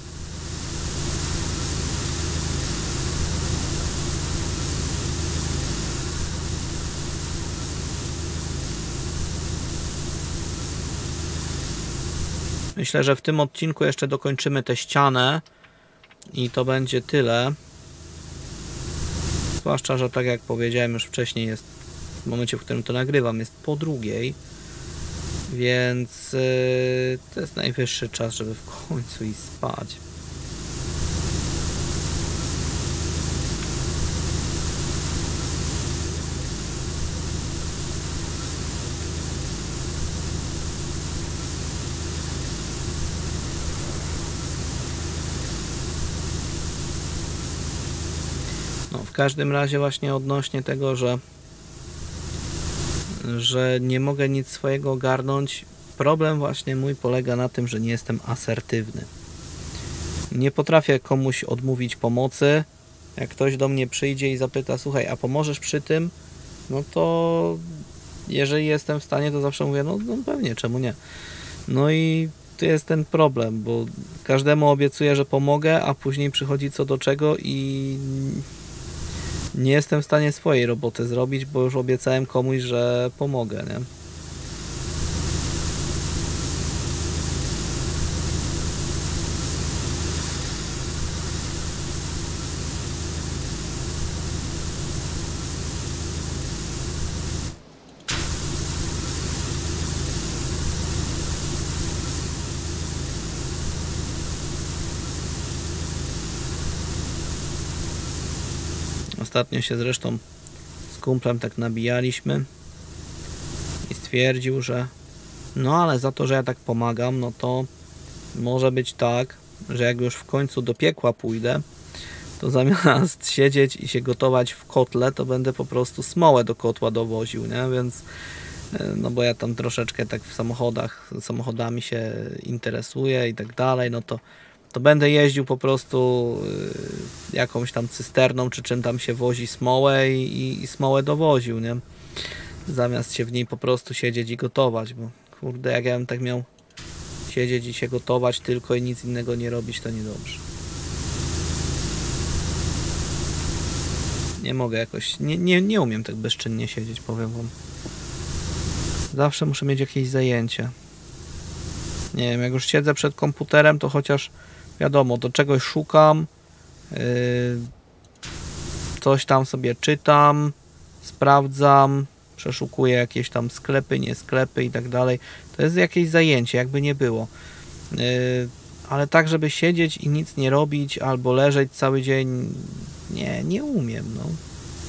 Myślę, że w tym odcinku jeszcze dokończymy tę ścianę i to będzie tyle. Zwłaszcza, że tak jak powiedziałem już wcześniej, jest w momencie, w którym to nagrywam, jest po 2:00, więc to jest najwyższy czas, żeby w końcu iść spać. W każdym razie właśnie odnośnie tego, że nie mogę nic swojego ogarnąć, problem właśnie mój polega na tym, że nie jestem asertywny. Nie potrafię komuś odmówić pomocy. Jak ktoś do mnie przyjdzie i zapyta, słuchaj, a pomożesz przy tym? No to jeżeli jestem w stanie, to zawsze mówię, no pewnie, czemu nie? No i to jest ten problem, bo każdemu obiecuję, że pomogę, a później przychodzi co do czego i nie jestem w stanie swojej roboty zrobić, bo już obiecałem komuś, że pomogę, nie? Ostatnio się zresztą z kumplem tak nabijaliśmy i stwierdził, że no ale za to, że ja tak pomagam, no to może być tak, że jak już w końcu do piekła pójdę, to zamiast siedzieć i się gotować w kotle, to będę po prostu smołę do kotła dowoził, nie? Więc no bo ja tam troszeczkę tak w samochodami się interesuję i tak dalej, no to będę jeździł po prostu jakąś tam cysterną, czy czym tam się wozi smołę i smołę dowoził, nie? Zamiast się w niej po prostu siedzieć i gotować, bo kurde, jak ja bym tak miał siedzieć i się gotować tylko i nic innego nie robić, to niedobrze. Nie mogę jakoś, nie umiem tak bezczynnie siedzieć, powiem wam. Zawsze muszę mieć jakieś zajęcie. Nie wiem, jak już siedzę przed komputerem, to chociaż wiadomo, do czegoś szukam, coś tam sobie czytam, sprawdzam, przeszukuję jakieś tam sklepy, nie sklepy i tak dalej. To jest jakieś zajęcie, jakby nie było. Ale tak, żeby siedzieć i nic nie robić, albo leżeć cały dzień, nie umiem, no.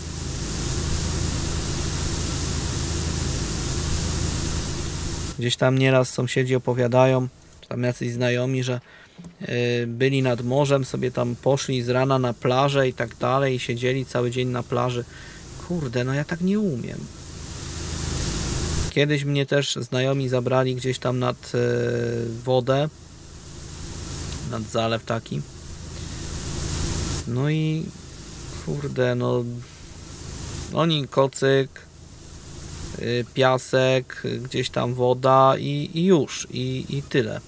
Gdzieś tam nieraz sąsiedzi opowiadają, czy tam jacyś znajomi, że byli nad morzem, sobie tam poszli z rana na plażę i tak dalej i siedzieli cały dzień na plaży. Kurde, no ja tak nie umiem. Kiedyś mnie też znajomi zabrali gdzieś tam nad wodę, nad zalew taki. No i kurde, no oni kocyk, piasek, gdzieś tam woda i już, i tyle.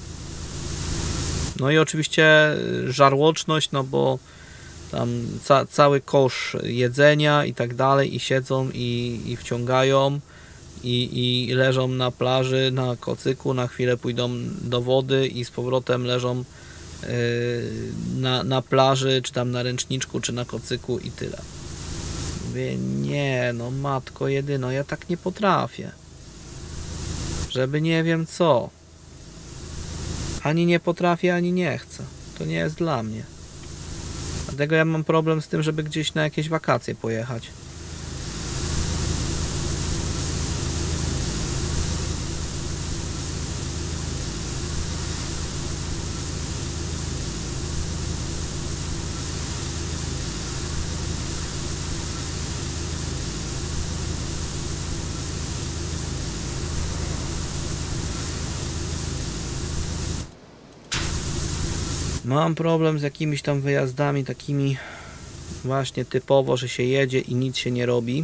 No i oczywiście żarłoczność, no bo tam cały kosz jedzenia i tak dalej, i siedzą i wciągają i leżą na plaży, na kocyku, na chwilę pójdą do wody i z powrotem leżą na plaży, czy tam na ręczniczku, czy na kocyku i tyle. Mówię, nie, no matko jedyno, ja tak nie potrafię. Żeby nie wiem co. Ani nie potrafię, ani nie chcę. To nie jest dla mnie. Dlatego ja mam problem z tym, żeby gdzieś na jakieś wakacje pojechać. Mam problem z jakimiś tam wyjazdami takimi właśnie typowo, że się jedzie i nic się nie robi.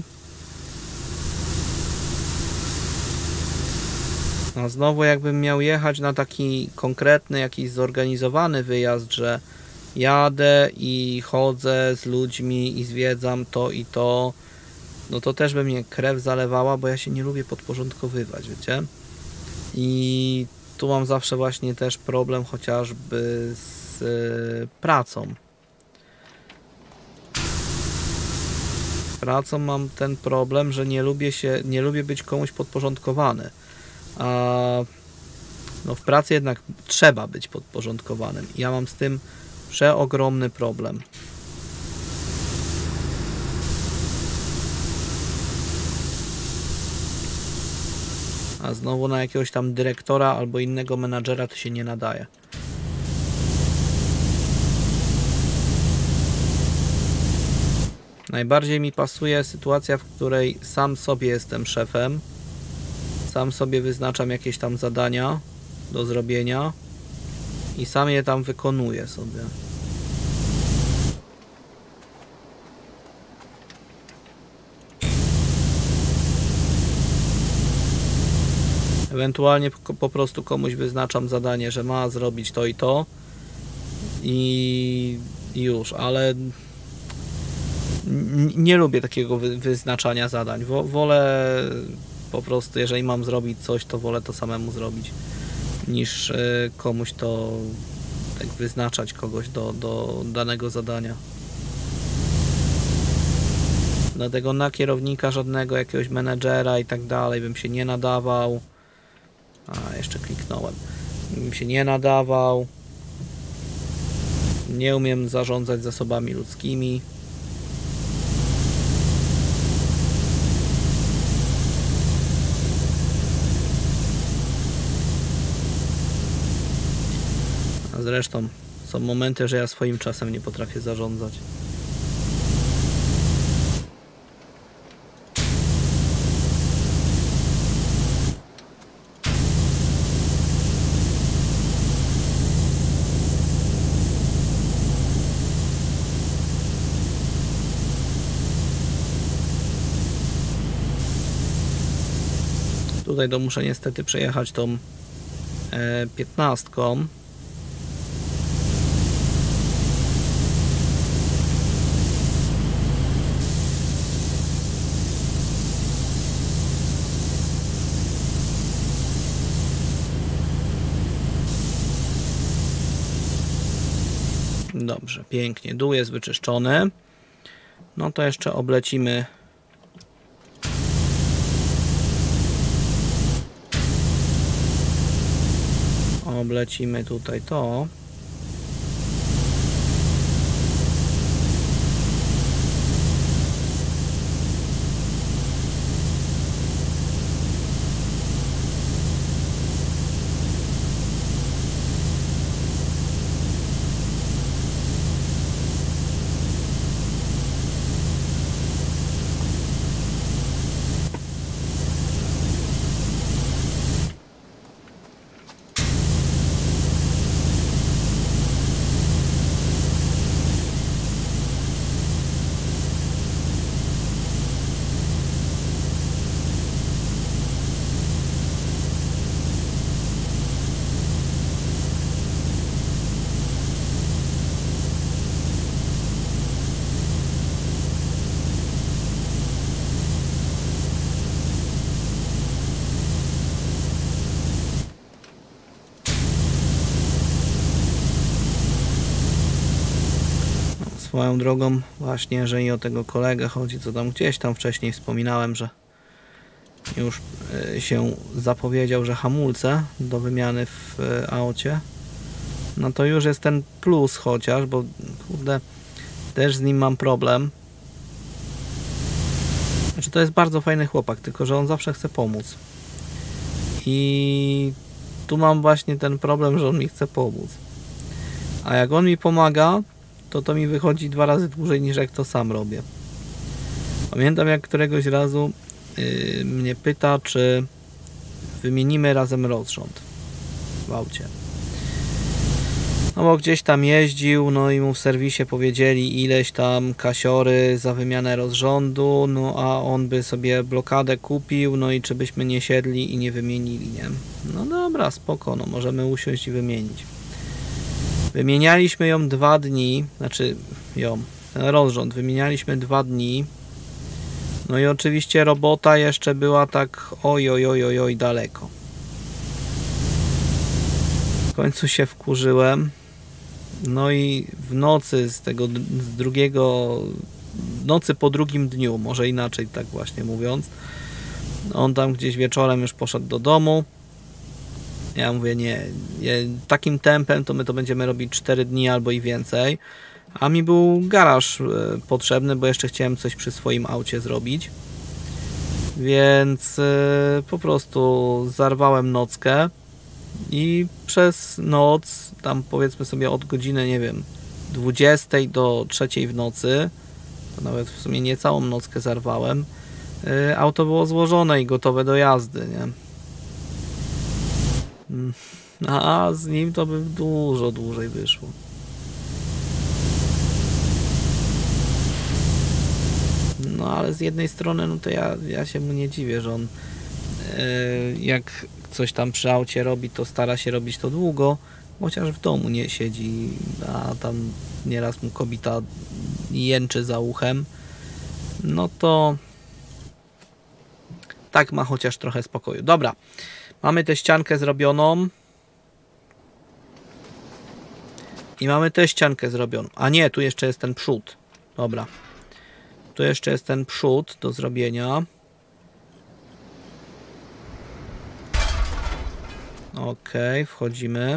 A znowu jakbym miał jechać na taki konkretny, jakiś zorganizowany wyjazd, że jadę i chodzę z ludźmi i zwiedzam to i to, no to też by mnie krew zalewała, bo ja się nie lubię podporządkowywać, wiecie? I tu mam zawsze właśnie też problem chociażby z pracą. Z pracą mam ten problem, że nie lubię być komuś podporządkowany. A no w pracy jednak trzeba być podporządkowanym. Ja mam z tym przeogromny problem. A znowu na jakiegoś tam dyrektora albo innego menadżera to się nie nadaje. Najbardziej mi pasuje sytuacja, w której sam sobie jestem szefem, sam sobie wyznaczam jakieś tam zadania do zrobienia i sam je tam wykonuję sobie. Ewentualnie po prostu komuś wyznaczam zadanie, że ma zrobić to i to i już, ale nie lubię takiego wyznaczania zadań. Wolę po prostu, jeżeli mam zrobić coś, to wolę to samemu zrobić, niż komuś to tak wyznaczać kogoś do danego zadania. Dlatego na kierownika żadnego, jakiegoś menedżera i tak dalej bym się nie nadawał. A, jeszcze kliknąłem. Bym się nie nadawał. Nie umiem zarządzać zasobami ludzkimi. A zresztą są momenty, że ja swoim czasem nie potrafię zarządzać. Tutaj to muszę niestety przejechać tą 15. Dobrze, pięknie. Dół jest wyczyszczony. No to jeszcze oblecimy tutaj to. Swoją drogą właśnie, jeżeli o tego kolegę chodzi, co tam gdzieś tam wcześniej wspominałem, że już się zapowiedział, że hamulce do wymiany w aucie, no to już jest ten plus chociaż, bo kurde, też z nim mam problem. Znaczy to jest bardzo fajny chłopak, tylko że on zawsze chce pomóc. I tu mam właśnie ten problem, że on mi chce pomóc. A jak on mi pomaga, to mi wychodzi 2 razy dłużej niż jak to sam robię. Pamiętam, jak któregoś razu mnie pyta, czy wymienimy razem rozrząd w aucie. No bo gdzieś tam jeździł, no i mu w serwisie powiedzieli ileś tam kasiory za wymianę rozrządu, no a on by sobie blokadę kupił, no i czy byśmy nie siedli i nie wymienili, nie? No dobra, spoko, no możemy usiąść i wymienić. Wymienialiśmy ją 2 dni, znaczy ten rozrząd wymienialiśmy 2 dni. No i oczywiście robota jeszcze była tak oj daleko. W końcu się wkurzyłem. No i w nocy nocy po drugim dniu, może inaczej tak właśnie mówiąc, on tam gdzieś wieczorem już poszedł do domu. Ja mówię, nie, takim tempem to my to będziemy robić 4 dni albo i więcej. A mi był garaż potrzebny, bo jeszcze chciałem coś przy swoim aucie zrobić. Więc po prostu zarwałem nockę i przez noc, tam powiedzmy sobie od godziny, nie wiem, 20 do 3 w nocy, to nawet w sumie nie całą nockę zarwałem, auto było złożone i gotowe do jazdy, nie? A z nim to by dużo dłużej wyszło. No ale z jednej strony, no to ja się mu nie dziwię, że on jak coś tam przy aucie robi, to stara się robić to długo, chociaż w domu nie siedzi, a tam nieraz mu kobieta jęczy za uchem, no to tak ma chociaż trochę spokoju. Dobra, mamy tę ściankę zrobioną i mamy tę ściankę zrobioną, a nie, tu jeszcze jest ten przód. Dobra, tu jeszcze jest ten przód do zrobienia. Ok, wchodzimy.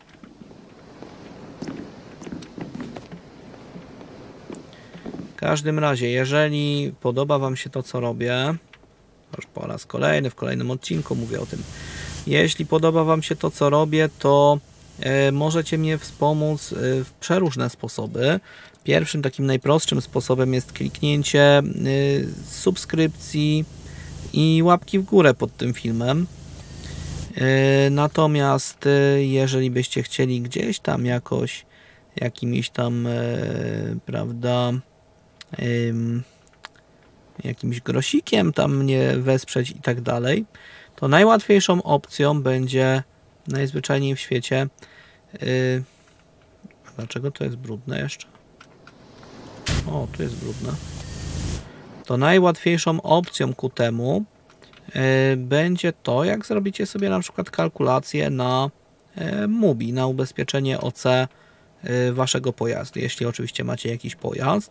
W każdym razie, jeżeli podoba Wam się to, co robię, już po raz kolejny, w kolejnym odcinku mówię o tym. Jeśli podoba Wam się to, co robię, to możecie mnie wspomóc w przeróżne sposoby. Pierwszym, takim najprostszym sposobem jest kliknięcie subskrypcji i łapki w górę pod tym filmem. Natomiast jeżeli byście chcieli gdzieś tam jakoś jakimś tam prawda, jakimś grosikiem tam mnie wesprzeć i tak dalej, to najłatwiejszą opcją będzie najzwyczajniej w świecie dlaczego to jest brudne jeszcze? O, tu jest brudne. To najłatwiejszą opcją ku temu będzie to, jak zrobicie sobie na przykład kalkulację na MUBI, na ubezpieczenie OC waszego pojazdu, jeśli oczywiście macie jakiś pojazd.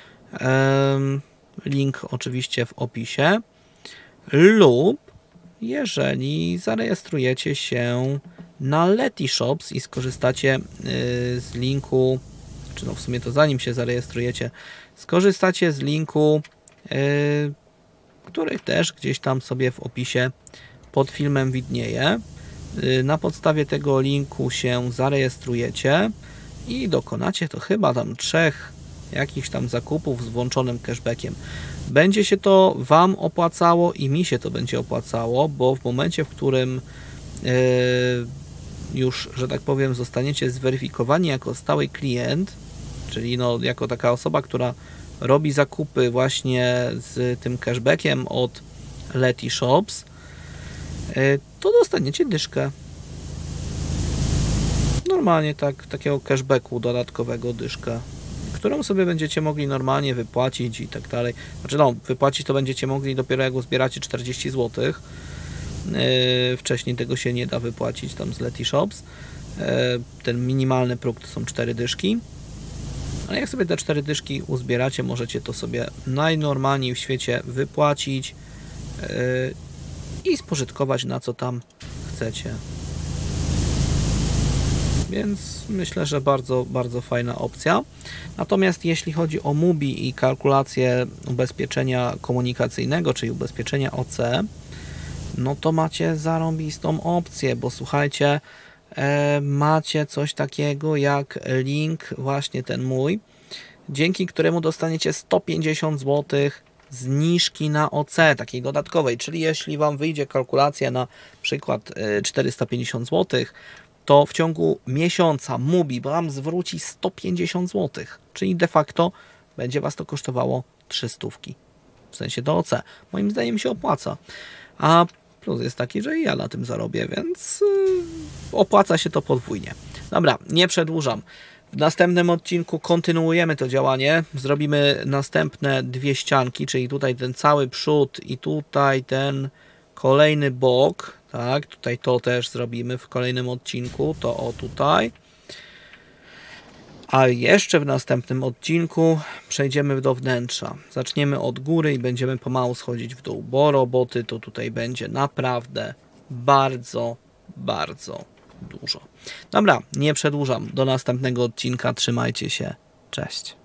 Link oczywiście w opisie. Lub jeżeli zarejestrujecie się na Letyshops i skorzystacie z linku, czy no w sumie to zanim się zarejestrujecie, skorzystacie z linku, który też gdzieś tam sobie w opisie pod filmem widnieje. Na podstawie tego linku się zarejestrujecie i dokonacie to chyba tam 3 jakichś tam zakupów z włączonym cashbackiem. Będzie się to Wam opłacało i mi się to będzie opłacało, bo w momencie, w którym już, że tak powiem, zostaniecie zweryfikowani jako stały klient, czyli no, jako taka osoba, która robi zakupy właśnie z tym cashbackiem od Letyshops, to dostaniecie dyszkę. Normalnie takiego cashbacku dodatkowego dyszkę, którą sobie będziecie mogli normalnie wypłacić i tak dalej. Znaczy no, wypłacić to będziecie mogli dopiero jak uzbieracie 40 zł. Wcześniej tego się nie da wypłacić tam z Letyshops. Ten minimalny próg to są 4 dyszki. Ale jak sobie te 4 dyszki uzbieracie, możecie to sobie najnormalniej w świecie wypłacić i spożytkować na co tam chcecie. Więc myślę, że bardzo, bardzo fajna opcja. Natomiast jeśli chodzi o Mubi i kalkulację ubezpieczenia komunikacyjnego, czyli ubezpieczenia OC, no to macie zarąbistą opcję, bo słuchajcie, macie coś takiego jak link, właśnie ten mój, dzięki któremu dostaniecie 150 zł zniżki na OC, takiej dodatkowej, czyli jeśli Wam wyjdzie kalkulacja na przykład 450 zł, to w ciągu miesiąca Mubi Wam zwróci 150 zł, czyli de facto będzie Was to kosztowało 300. W sensie do OC. Moim zdaniem się opłaca. A plus jest taki, że ja na tym zarobię, więc opłaca się to podwójnie. Dobra, nie przedłużam. W następnym odcinku kontynuujemy to działanie. Zrobimy następne 2 ścianki, czyli tutaj ten cały przód i tutaj ten kolejny bok. Tak, tutaj to też zrobimy w kolejnym odcinku. To o tutaj. A jeszcze w następnym odcinku przejdziemy do wnętrza. Zaczniemy od góry i będziemy pomału schodzić w dół, bo roboty to tutaj będzie naprawdę bardzo, bardzo dużo. Dobra, nie przedłużam. Do następnego odcinka. Trzymajcie się. Cześć.